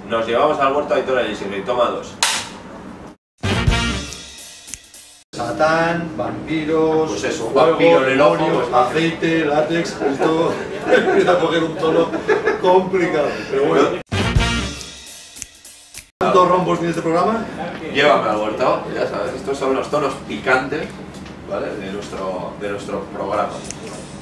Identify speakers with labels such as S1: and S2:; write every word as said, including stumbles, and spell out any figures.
S1: Nos llevamos al huerto a Aitor Elísir y toma dos.
S2: Satán, vampiros,
S1: Pues eso, un
S2: fuego,
S1: vampiro en el ojo,
S2: demonios,
S1: pues,
S2: aceite, látex, esto empieza a coger un tono complicado, pero bueno. ¿Cuántos rombos tiene este programa?
S1: Llévame al huerto, ya sabes, estos son los tonos picantes, ¿vale? de, nuestro, de nuestro programa.